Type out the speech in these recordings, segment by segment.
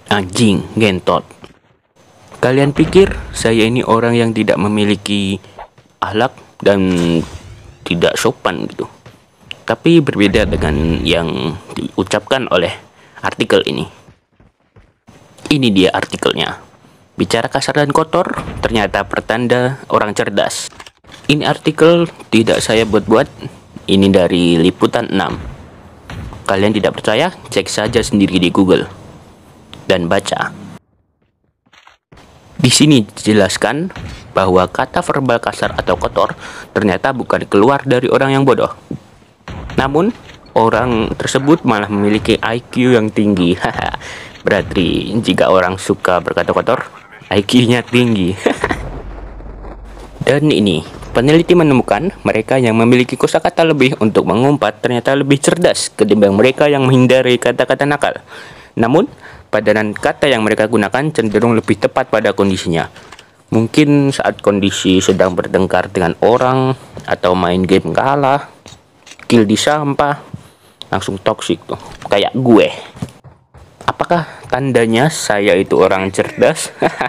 Anjing, gentot. Kalian pikir saya ini orang yang tidak memiliki akhlak dan tidak sopan gitu? Tapi berbeda dengan yang diucapkan oleh artikel ini. Ini dia artikelnya. Bicara kasar dan kotor, ternyata pertanda orang cerdas. Ini artikel tidak saya buat-buat. Ini dari Liputan 6. Kalian tidak percaya? Cek saja sendiri di Google dan baca. Di sini dijelaskan bahwa kata verbal kasar atau kotor ternyata bukan keluar dari orang yang bodoh. Namun, orang tersebut malah memiliki IQ yang tinggi. Berarti jika orang suka berkata kotor, IQ-nya tinggi. Dan ini, peneliti menemukan mereka yang memiliki kosakata lebih untuk mengumpat ternyata lebih cerdas ketimbang mereka yang menghindari kata-kata nakal. Namun, padanan kata yang mereka gunakan cenderung lebih tepat pada kondisinya. Mungkin saat kondisi sedang bertengkar dengan orang, atau main game kalah, kill di sampah, langsung toksik tuh, kayak gue. Apakah tandanya saya itu orang cerdas?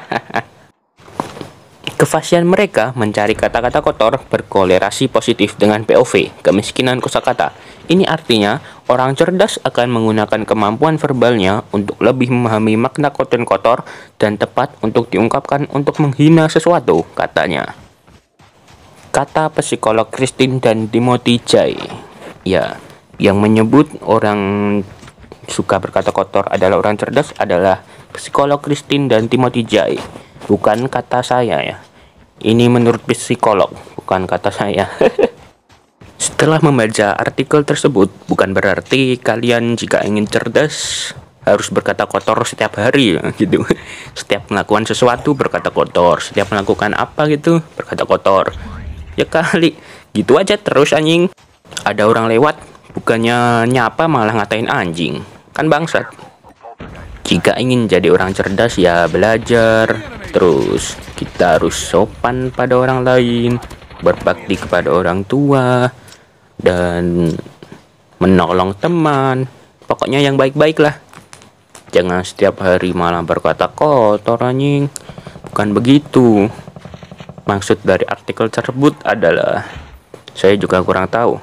Kefasihan mereka mencari kata-kata kotor berkolerasi positif dengan POV, kemiskinan kosakata. Ini artinya, orang cerdas akan menggunakan kemampuan verbalnya untuk lebih memahami makna konten kotor dan tepat untuk diungkapkan untuk menghina sesuatu, katanya. Kata psikolog Christine dan Timothy Jay. Ya, yang menyebut orang suka berkata kotor adalah orang cerdas adalah psikolog Christine dan Timothy Jay. Bukan kata saya ya. Ini menurut psikolog, bukan kata saya. Setelah membaca artikel tersebut, bukan berarti kalian jika ingin cerdas harus berkata kotor setiap hari gitu. Setiap melakukan sesuatu berkata kotor, setiap melakukan apa gitu berkata kotor. Ya kali, gitu aja terus anjing. Ada orang lewat, bukannya nyapa malah ngatain anjing. Kan bangsat. Jika ingin jadi orang cerdas ya belajar, terus kita harus sopan pada orang lain, berbakti kepada orang tua, dan menolong teman. Pokoknya yang baik-baik lah. Jangan setiap hari malah berkata kotor anjing. Bukan begitu. Maksud dari artikel tersebut adalah, saya juga kurang tahu.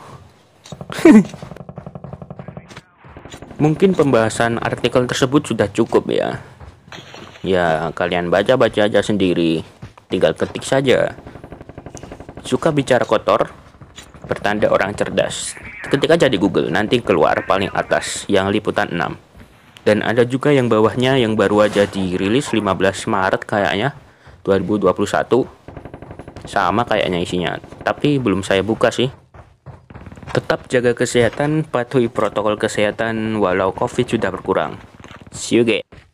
Mungkin pembahasan artikel tersebut sudah cukup ya. Ya, kalian baca-baca aja sendiri. Tinggal ketik saja. Suka bicara kotor, pertanda orang cerdas. Ketik aja di Google, nanti keluar paling atas yang Liputan 6. Dan ada juga yang bawahnya yang baru aja dirilis 15 Maret kayaknya 2021. Sama kayaknya isinya, tapi belum saya buka sih. Tetap jaga kesehatan, patuhi protokol kesehatan walau COVID sudah berkurang. See you guys.